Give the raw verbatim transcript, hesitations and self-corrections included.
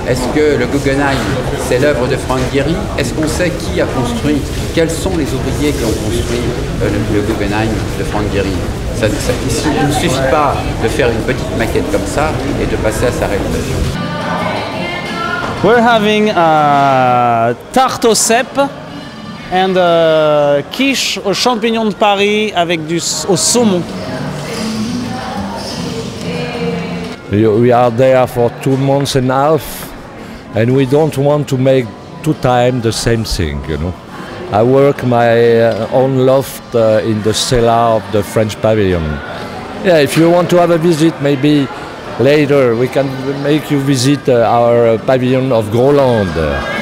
Est-ce que le Guggenheim, c'est l'œuvre de Frank Gehry? Est-ce qu'on sait qui a construit? Quels sont les ouvriers qui ont construit euh, le, le Guggenheim de Frank Gehry? Ça, ça, il ne suffit pas de faire une petite maquette comme ça et de passer à sa réalisation. We're having a tarte aux cèpes and a quiche aux champignons de Paris avec du au saumon. We are there for two months and a half, and we don't want to make two times the same thing, you know. I work my uh, own loft uh, in the cellar of the French Pavillon. Yeah, if you want to have a visit, maybe later we can make you visit uh, our uh, pavilion of Groland.